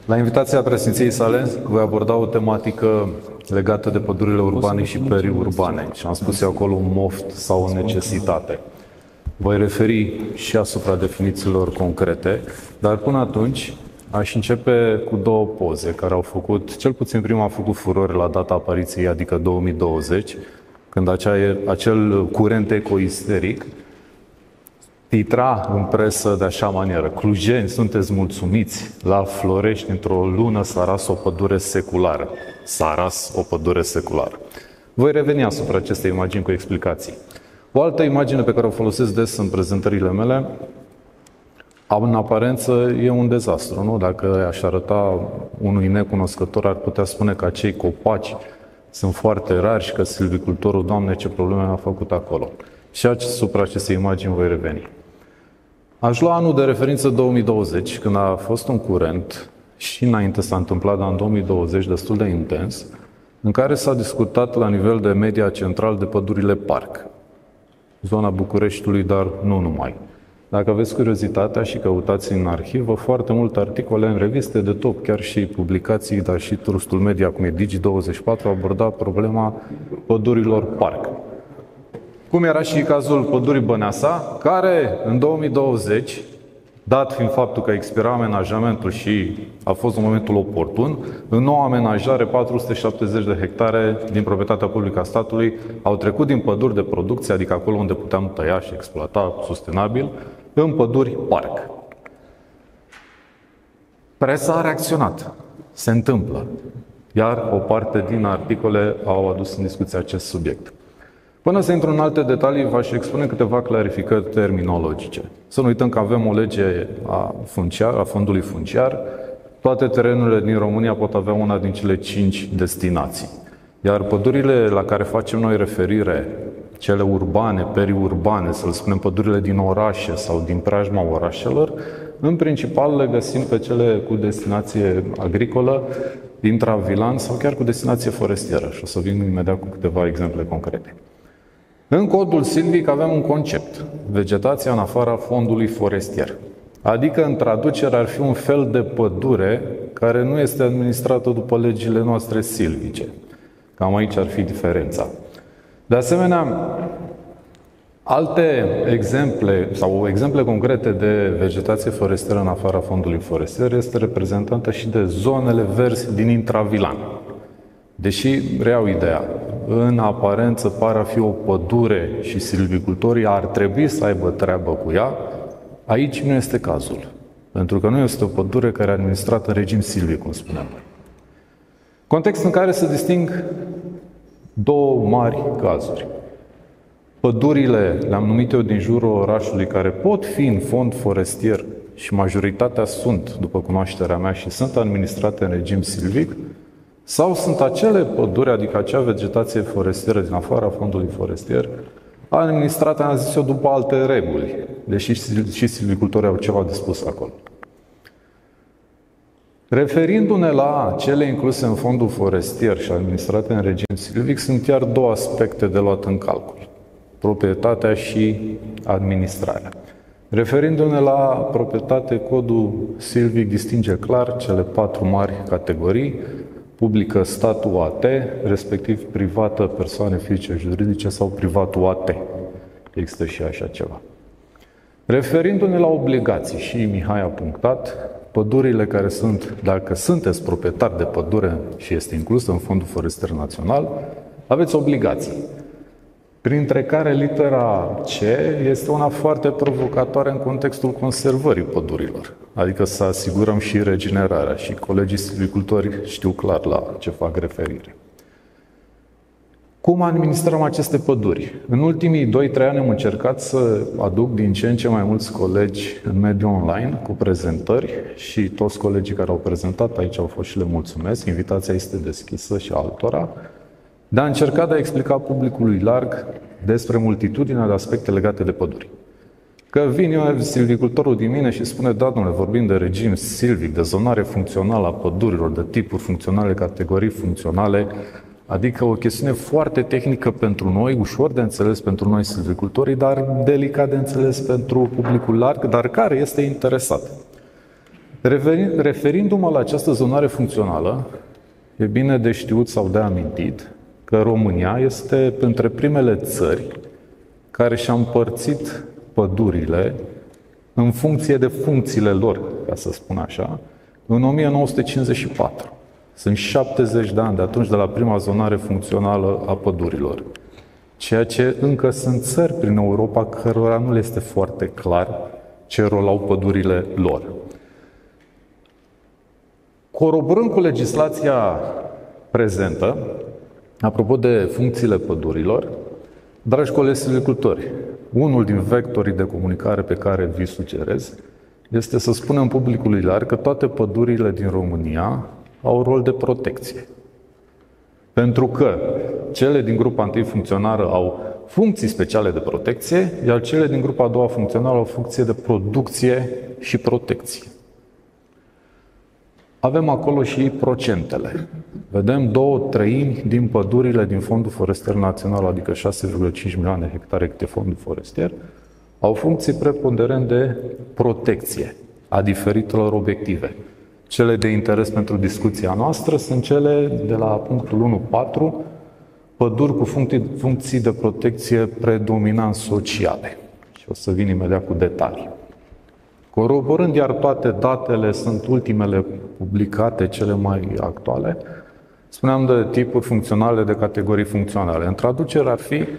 La invitația președinției sale voi aborda o tematică legată de pădurile urbane și periurbane și am spus eu acolo un moft sau o necesitate. Voi referi și asupra definițiilor concrete, dar până atunci aș începe cu două poze care au făcut, cel puțin prima a făcut furore la data apariției, adică 2020, când acel curent ecoisteric titra în presă de așa manieră: clujeni, sunteți mulțumiți? La Florești, într-o lună, s-a ras o pădure seculară. S-a ras o pădure seculară. Voi reveni asupra acestei imagini cu explicații. O altă imagine pe care o folosesc des în prezentările mele, în aparență, e un dezastru, nu? Dacă aș arăta unui necunoscător, ar putea spune că acei copaci sunt foarte rari și că silvicultorul, Doamne, ce probleme a făcut acolo. Și asupra acestei imagini voi reveni. Aș lua anul de referință 2020, când a fost un curent, și înainte s-a întâmplat, dar în 2020 destul de intens, în care s-a discutat la nivel de media central de pădurile parc. Zona Bucureștiului, dar nu numai. Dacă aveți curiozitatea și căutați în arhivă, foarte multe articole în reviste de top, chiar și publicații, dar și trustul media, cum e Digi24, a abordat problema pădurilor parc. Cum era și cazul pădurii Băneasa, care în 2020, dat fiind faptul că expira amenajamentul și a fost în momentul oportun, în noua amenajare, 470 de hectare din proprietatea publică a statului au trecut din păduri de producție, adică acolo unde puteam tăia și exploata sustenabil, în păduri parc. Presa a reacționat. Se întâmplă. Iar o parte din articole au adus în discuție acest subiect. Până să intru în alte detalii, v-aș expune câteva clarificări terminologice. Să nu uităm că avem o lege a fondului funciar. Toate terenurile din România pot avea una din cele 5 destinații. Iar pădurile la care facem noi referire, cele urbane, periurbane, să le spunem pădurile din orașe sau din preajma orașelor, în principal le găsim pe cele cu destinație agricolă, intravilan sau chiar cu destinație forestieră. Și o să vin imediat cu câteva exemple concrete. În codul silvic avem un concept: vegetația în afara fondului forestier. Adică, în traducere, ar fi un fel de pădure care nu este administrată după legile noastre silvice. Cam aici ar fi diferența. De asemenea, alte exemple sau exemple concrete de vegetație forestieră în afara fondului forestier este reprezentată și de zonele verzi din intravilan. Deși, reiau ideea, în aparență pare a fi o pădure și silvicultorii ar trebui să aibă treabă cu ea, aici nu este cazul. Pentru că nu este o pădure care e administrată în regim silvic, cum spuneam. Context în care se disting două mari cazuri. Pădurile, le-am numit eu din jurul orașului, care pot fi în fond forestier și majoritatea sunt, după cunoașterea mea, și sunt administrate în regim silvic, sau sunt acele păduri, adică acea vegetație forestieră din afara fondului forestier, administrată, am zis eu, după alte reguli, deși și silvicultorii au ceva de spus acolo. Referindu-ne la cele incluse în fondul forestier și administrate în regim silvic, sunt chiar două aspecte de luat în calcul: proprietatea și administrarea. Referindu-ne la proprietate, codul silvic distinge clar cele 4 mari categorii: publică, stat, UAT, respectiv privată, persoane fizice, juridice sau privat UAT. Există și așa ceva. Referindu-ne la obligații, și Mihai a punctat, pădurile care sunt, dacă sunteți proprietari de pădure și este inclusă în Fondul Forestier Național, aveți obligații. Printre care litera C este una foarte provocatoare în contextul conservării pădurilor. Adică să asigurăm și regenerarea, și colegii silvicultori știu clar la ce fac referire. Cum administrăm aceste păduri? În ultimii 2-3 ani am încercat să aduc din ce în ce mai mulți colegi în mediul online cu prezentări și toți colegii care au prezentat aici au fost și le mulțumesc. Invitația este deschisă și altora. De a încerca de a explica publicului larg despre multitudinea de aspecte legate de păduri. Că vin eu, silvicultorul din mine, și spune: da, domnule, vorbim de regim silvic, de zonare funcțională a pădurilor, de tipuri funcționale, categorii funcționale, adică o chestiune foarte tehnică pentru noi, ușor de înțeles pentru noi silvicultorii, dar delicat de înțeles pentru publicul larg, dar care este interesat. Referindu-mă la această zonare funcțională, e bine de știut sau de amintit că România este între primele țări care și-a împărțit pădurile în funcție de funcțiile lor, ca să spun așa, în 1954. Sunt 70 de ani de atunci de la prima zonare funcțională a pădurilor. Ceea ce încă sunt țări prin Europa cărora nu le este foarte clar ce rol au pădurile lor. Coroborând cu legislația prezentă, apropo de funcțiile pădurilor, dragi colegi silvicultori, unul din vectorii de comunicare pe care vi sugerez este să spunem publicului larg că toate pădurile din România au rol de protecție. Pentru că cele din grupa 1 funcționară au funcții speciale de protecție, iar cele din grupa a doua funcționară au funcție de producție și protecție. Avem acolo și procentele. Vedem 2/3 din pădurile din Fondul Forestier Național, adică 6,5 milioane de hectare cât e fondul forestier, au funcții preponderent de protecție a diferitelor obiective. Cele de interes pentru discuția noastră sunt cele de la punctul 1.4, păduri cu funcții de protecție predominant sociale. Și o să vin imediat cu detalii. Coroborând, iar toate datele sunt ultimele publicate, cele mai actuale, spuneam de tipuri funcționale, de categorii funcționale. În traducere ar fi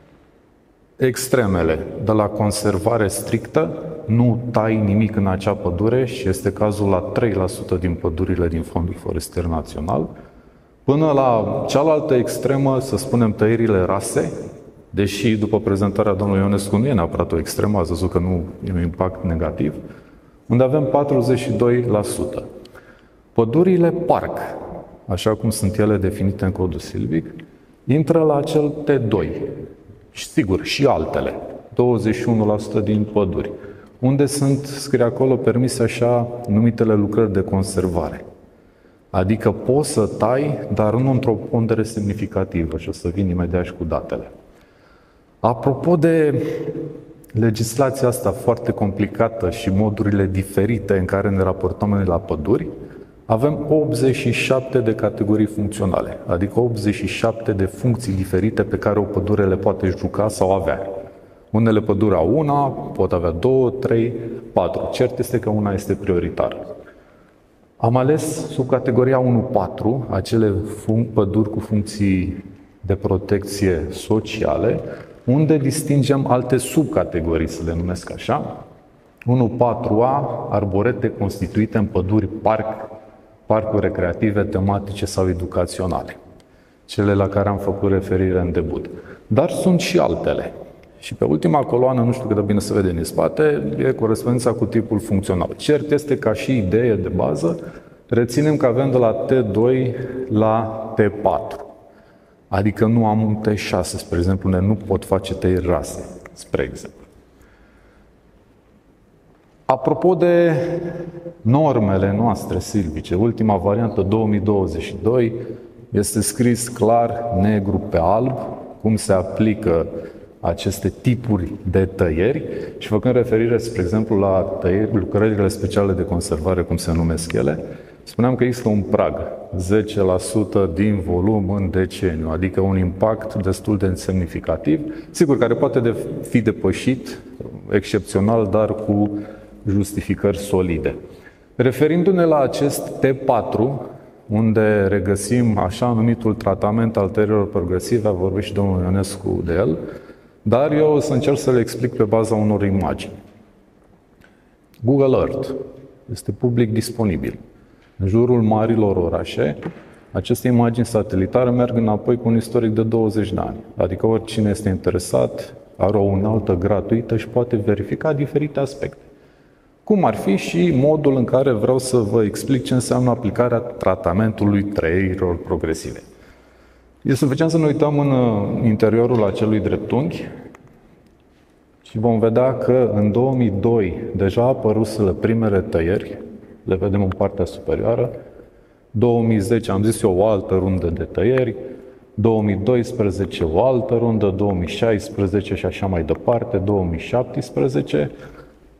extremele, de la conservare strictă, nu tai nimic în acea pădure și este cazul la 3% din pădurile din Fondul Forestier Național, până la cealaltă extremă, să spunem, tăierile rase, deși după prezentarea domnului Ionescu nu e neapărat o extremă, ați văzut că nu e un impact negativ, unde avem 42%. Pădurile parc, așa cum sunt ele definite în codul silvic, intră la acel T2. Și sigur, și altele, 21% din păduri, unde sunt, scrie acolo, permise așa numitele lucrări de conservare. Adică poți să tai, dar nu într-o pondere semnificativă, și o să vin imediat și cu datele. Apropo de legislația asta foarte complicată și modurile diferite în care ne raportăm noi la păduri, avem 87 de categorii funcționale, adică 87 de funcții diferite pe care o pădure le poate juca sau avea. Unele păduri au una, pot avea 2, 3, 4. Cert este că una este prioritară. Am ales sub categoria 1.4 acele păduri cu funcții de protecție sociale, unde distingem alte subcategorii, să le numesc așa. 1.4a, arborete constituite în păduri parcuri recreative, tematice sau educaționale. Cele la care am făcut referire în debut. Dar sunt și altele. Și pe ultima coloană, nu știu cât de bine se vede în spate, e corespondența cu tipul funcțional. Cert este ca și idee de bază, reținem că avem de la T2 la T4. Adică nu am un T6, spre exemplu, unde nu pot face tăieri rase, spre exemplu. Apropo de normele noastre silvice, ultima variantă 2022 este scris clar, negru pe alb, cum se aplică aceste tipuri de tăieri și făcând referire, spre exemplu, la tăieri, lucrările speciale de conservare, cum se numesc ele, spuneam că există un prag, 10% din volum în deceniu, adică un impact destul de semnificativ, sigur, care poate fi depășit, excepțional, dar cu justificări solide. Referindu-ne la acest T4, unde regăsim așa numitul tratament al tăierilor progresive, a vorbit și domnul Ionescu de el, dar eu o să încerc să le explic pe baza unor imagini. Google Earth este public disponibil. În jurul marilor orașe, aceste imagini satelitare merg înapoi cu un istoric de 20 de ani. Adică oricine este interesat are o unaltă gratuită și poate verifica diferite aspecte. Cum ar fi și modul în care vreau să vă explic ce înseamnă aplicarea tratamentului tăierilor progresive. E suficient să ne uităm în interiorul acelui dreptunghi și vom vedea că în 2002 deja apăruseră primele tăieri, le vedem în partea superioară, 2010 am zis eu o altă rundă de tăieri, 2012 o altă rundă, 2016 și așa mai departe, 2017.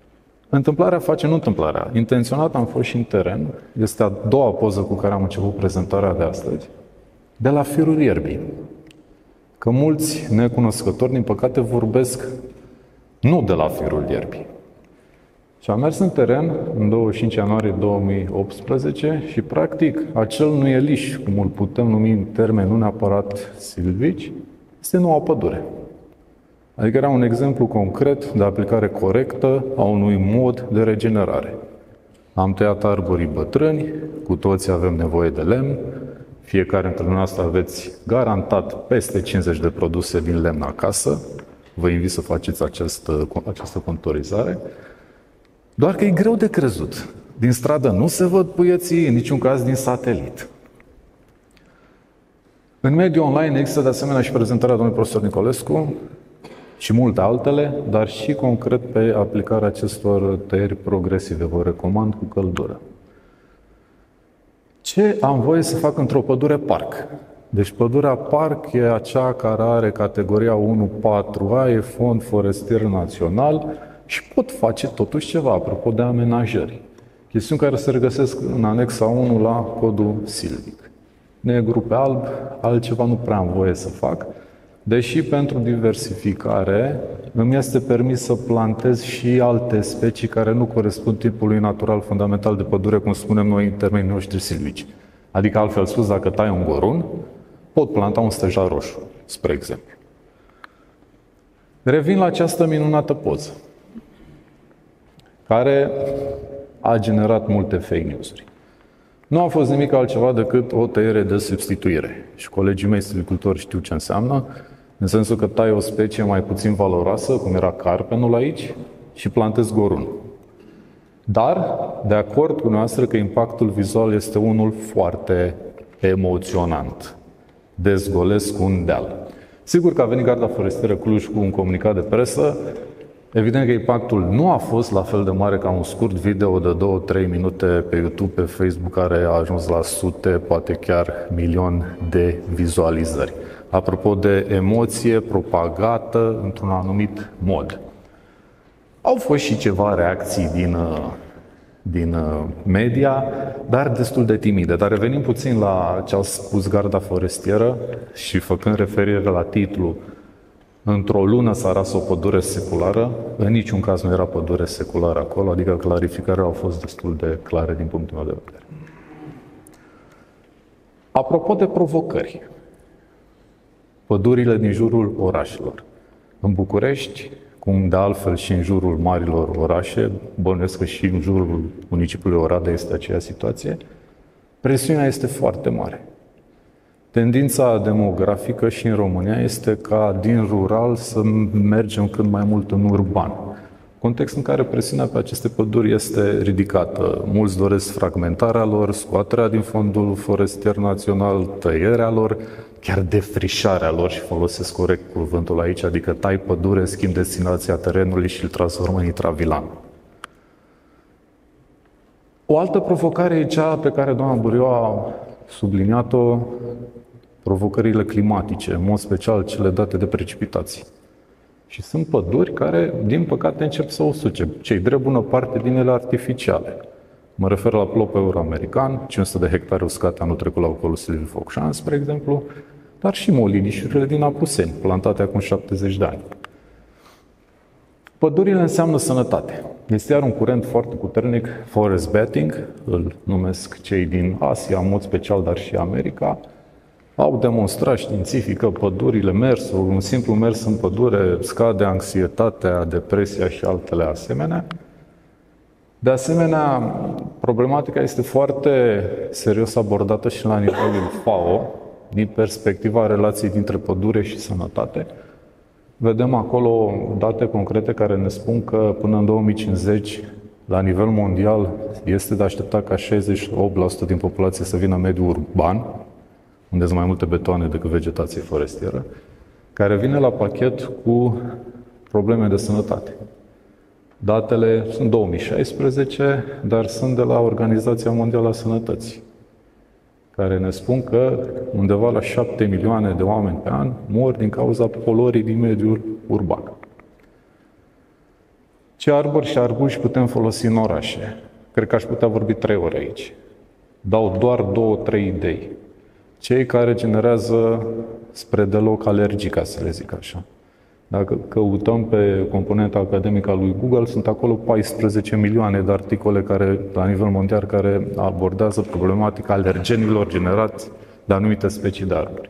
Întâmplarea face, nu întâmplarea. Intenționat am fost și în teren. Este a doua poză cu care am început prezentarea de astăzi. De la firul ierbii. Că mulți necunoscători, din păcate, vorbesc nu de la firul ierbii. Și am mers în teren în 25 ianuarie 2018 și, practic, acel nuieliș, cum îl putem numi în termeni nu neapărat silvici, este noua pădure. Adică era un exemplu concret de aplicare corectă a unui mod de regenerare. Am tăiat arborii bătrâni, cu toții avem nevoie de lemn, fiecare dintre noastre aveți garantat peste 50 de produse din lemn acasă. Vă invit să faceți această contorizare. Doar că e greu de crezut. Din stradă nu se văd puieții, în niciun caz din satelit. În mediul online există de asemenea și prezentarea domnului profesor Nicolescu și multe altele, dar și concret pe aplicarea acestor tăieri progresive. Vă recomand cu căldură. Ce am voie să fac într-o pădure parc? Deci pădurea parc e acea care are categoria 1-4A, e fond forestier național și pot face totuși ceva, apropo de amenajări. Chestiuni care se regăsesc în anexa 1 la codul silvic. Negru pe alb, altceva nu prea am voie să fac, deși pentru diversificare îmi este permis să plantez și alte specii care nu corespund tipului natural fundamental de pădure, cum spunem noi în termenii noștri silvici. Adică, altfel spus, dacă tai un gorun, pot planta un stejar roșu, spre exemplu. Revin la această minunată poză, care a generat multe fake news-uri. Nu a fost nimic altceva decât o tăiere de substituire. Și colegii mei silvicultori știu ce înseamnă, în sensul că tai o specie mai puțin valoroasă, cum era carpenul aici, și plantezi gorun. Dar, de acord cu noastră că impactul vizual este unul foarte emoționant. Dezgolesc un deal. Sigur că a venit Garda Forestieră Cluj cu un comunicat de presă. Evident că impactul nu a fost la fel de mare ca un scurt video de 2-3 minute pe YouTube, pe Facebook, care a ajuns la sute, poate chiar milion de vizualizări. Apropo de emoție propagată într-un anumit mod. Au fost și ceva reacții din media, dar destul de timide. Dar revenim puțin la ce a spus Garda Forestieră și făcând referire la titlu "Într-o lună s-a ras o pădure seculară", în niciun caz nu era pădure seculară acolo, adică clarificările au fost destul de clare din punctul meu de vedere. Apropo de provocări, pădurile din jurul orașelor. În București, cum de altfel și în jurul marilor orașe, bănuiesc că și în jurul municipiului Oradea este aceeași situație, presiunea este foarte mare. Tendința demografică și în România este ca din rural să mergem cât mai mult în urban. Context în care presiunea pe aceste păduri este ridicată. Mulți doresc fragmentarea lor, scoaterea din fondul forestier național, tăierea lor, chiar defrișarea lor, și folosesc corect cuvântul aici, adică tai pădure, schimb destinația terenului și îl transformă în intravilan. O altă provocare e cea pe care doamna Buriu a subliniat-o, provocările climatice, în mod special cele date de precipitații. Și sunt păduri care, din păcate, încep să usuce. Cei drept bună parte din ele artificiale. Mă refer la plopul euro-american, 500 de hectare uscate anul trecut la ocolul Silviu Focșan, spre exemplu, dar și molinișurile din Apuseni, plantate acum 70 de ani. Pădurile înseamnă sănătate. Este iar un curent foarte puternic, forest bathing, îl numesc cei din Asia, în mod special, dar și America. Au demonstrat științific că pădurile, mersul, un simplu mers în pădure scade anxietatea, depresia și altele asemenea. De asemenea, problematica este foarte serios abordată și la nivelul FAO, din perspectiva relației dintre pădure și sănătate. Vedem acolo date concrete care ne spun că până în 2050, la nivel mondial, este de așteptat ca 68% din populație să vină în mediul urban, unde sunt mai multe betoane decât vegetație forestieră, care vine la pachet cu probleme de sănătate. Datele sunt 2016, dar sunt de la Organizația Mondială a Sănătății, care ne spun că undeva la 7 milioane de oameni pe an mor din cauza poluării din mediul urban. Ce arbori și arbuși putem folosi în orașe? Cred că aș putea vorbi 3 ore aici. Dau doar 2-3 idei. Cei care generează spre deloc alergii, ca să le zic așa. Dacă căutăm pe componenta academică a lui Google, sunt acolo 14 milioane de articole care, la nivel mondial, care abordează problematica alergenilor generați de anumite specii de arbori.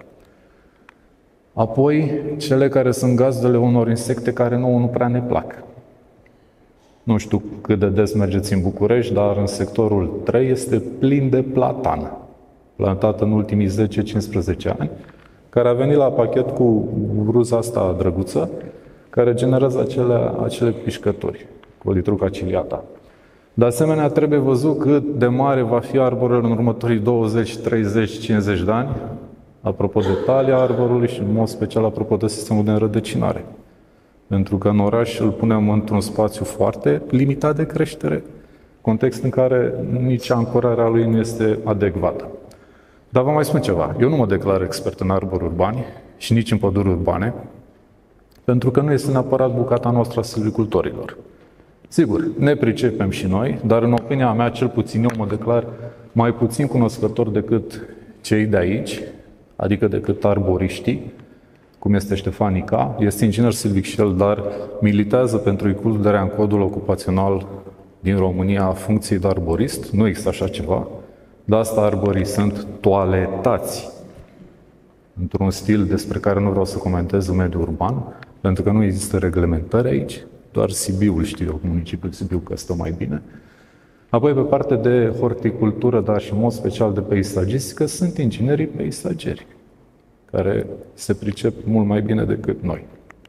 Apoi, cele care sunt gazdele unor insecte care nouă nu prea ne plac. Nu știu cât de des mergeți în București, dar în sectorul 3 este plin de platan, plantat în ultimii 10-15 ani, care a venit la pachet cu bruza asta drăguță, care generează acele pișcături, Colitruca ciliata. De asemenea, trebuie văzut cât de mare va fi arborul în următorii 20, 30, 50 de ani, apropo de talia arborului și în mod special apropo de sistemul de înrădăcinare. Pentru că în oraș îl punem într-un spațiu foarte limitat de creștere, context în care nici ancorarea lui nu este adecvată. Dar vă mai spun ceva. Eu nu mă declar expert în arbori urbani și nici în păduri urbane, pentru că nu este neapărat bucata noastră a silvicultorilor. Sigur, ne pricepem și noi, dar în opinia mea, cel puțin eu mă declar mai puțin cunoscător decât cei de aici, adică decât arboriștii, cum este Ștefan Ica, este inginer silvic și el, dar militează pentru includerea în codul ocupațional din România a funcției de arborist. Nu există așa ceva. De asta arborii sunt toaletați într-un stil despre care nu vreau să comentez în mediul urban, pentru că nu există reglementări aici, doar Sibiul știu eu, municipiul Sibiu, că stă mai bine. Apoi, pe partea de horticultură, dar și în mod special de peisagistică, sunt inginerii peisageri, care se pricep mult mai bine decât noi.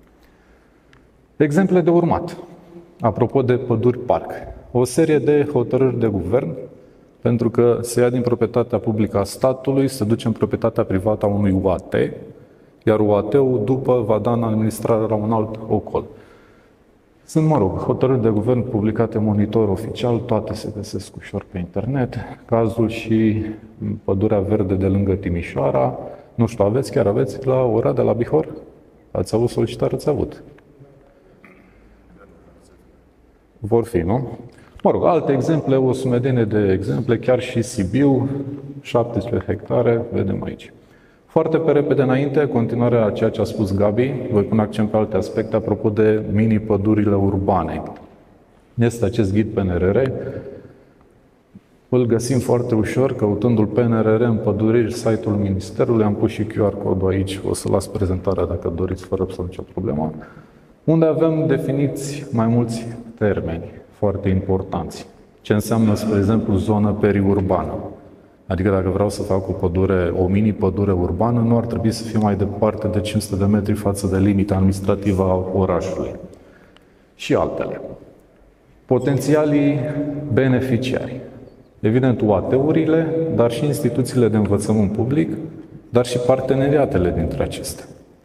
Exemple de urmat. Apropo de păduri parc. O serie de hotărâri de guvern, pentru că se ia din proprietatea publică a statului, se duce în proprietatea privată a unui UAT, iar UAT-ul după va da în administrare la un alt ocol. Sunt, hotărâri de guvern publicate în Monitor oficial, toate se găsesc ușor pe internet. Cazul și Pădurea Verde de lângă Timișoara. Nu știu, chiar aveți la Oradea, la Bihor? Ați avut solicitare? Ați avut. Vor fi, nu? Alte exemple, o sumedenie de exemple, chiar și Sibiu, 17 hectare, vedem aici. Foarte pe repede înainte, continuarea a ceea ce a spus Gabi, voi pune accent pe alte aspecte, apropo de mini-pădurile urbane. Este acest ghid PNRR, îl găsim foarte ușor, căutându-l PNRR în păduriri, site-ul Ministerului, am pus și QR code-ul aici, o să las prezentarea dacă doriți, fără să nicio problemă, unde avem definiți mai mulți termeni foarte importanți. Ce înseamnă, spre exemplu, zonă periurbană. Adică dacă vreau să fac o mini-pădure urbană, nu ar trebui să fie mai departe de 500 de metri față de limita administrativă a orașului. Și altele. Potențialii beneficiari. Evident, UAT-urile, dar și instituțiile de învățământ public, dar și parteneriatele dintre acestea.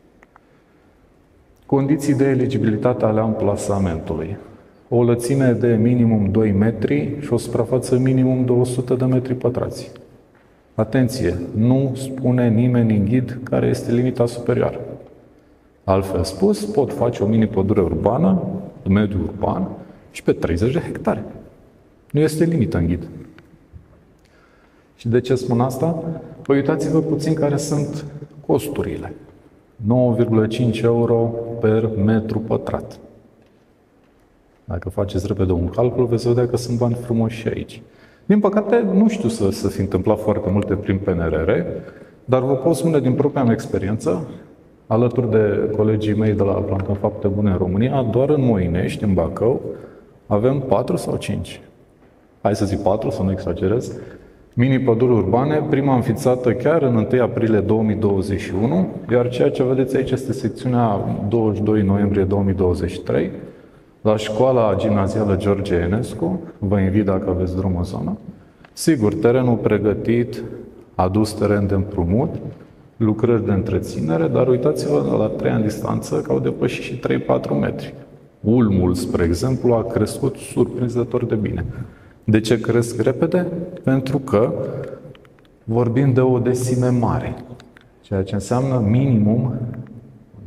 Condiții de eligibilitate ale amplasamentului. O lățime de minimum 2 metri și o suprafață minimum de 100 de metri pătrați. Atenție, nu spune nimeni în ghid care este limita superioară. Altfel spus, pot face o mini-pădure urbană, în mediul urban, și pe 30 de hectare. Nu este limită în ghid. Și de ce spun asta? Păi uitați-vă puțin care sunt costurile. 9,5 euro per metru pătrat. Dacă faceți repede un calcul, veți vedea că sunt bani frumoși și aici. Din păcate, nu știu să fi întâmplat foarte multe prin PNRR, dar vă pot spune din propria mea experiență, alături de colegii mei de la Plantăm Fapte Bune în România, doar în Moinești, în Bacău, avem 4 sau 5. Hai să zic 4, să nu exagerez. Mini-păduri urbane, prima înființată chiar în 1 aprilie 2021, iar ceea ce vedeți aici este secțiunea 22 noiembrie 2023, la școala gimnazială George Enescu. Vă invit dacă aveți drum în zonă. Sigur, terenul pregătit, adus teren de împrumut, lucrări de întreținere, dar uitați-vă la 3 ani distanță că au depășit și 3-4 metri. Ulmul, spre exemplu, a crescut surprinzător de bine. De ce cresc repede? Pentru că vorbim de o desime mare, ceea ce înseamnă minimum,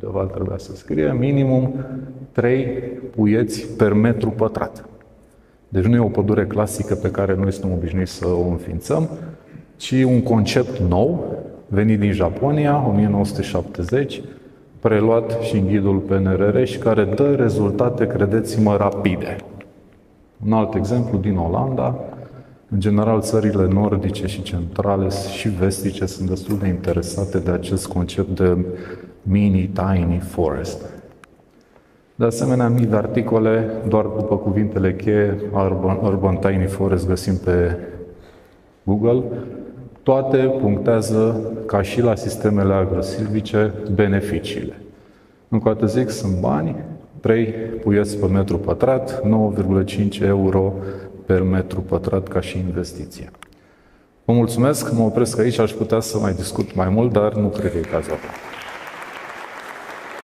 undeva trebuia să scrie, minimum 3 puieți per metru pătrat. Deci nu e o pădure clasică pe care noi suntem obișnuiți să o înființăm, ci un concept nou, venit din Japonia, 1970, preluat și în ghidul PNRR și care dă rezultate, credeți-mă, rapide. Un alt exemplu din Olanda. În general, țările nordice și centrale și vestice sunt destul de interesate de acest concept de mini-tiny forest. De asemenea, mii de articole, doar după cuvintele cheie, Urban Tiny Forest găsim pe Google. Toate punctează, ca și la sistemele agrosilvice, beneficiile. Încă o dată zic, sunt bani, 3 puieți pe metru pătrat, 9,5 euro per metru pătrat ca și investiție. Vă mulțumesc, mă opresc aici, aș putea să mai discut mai mult, dar nu cred că e cazul acum.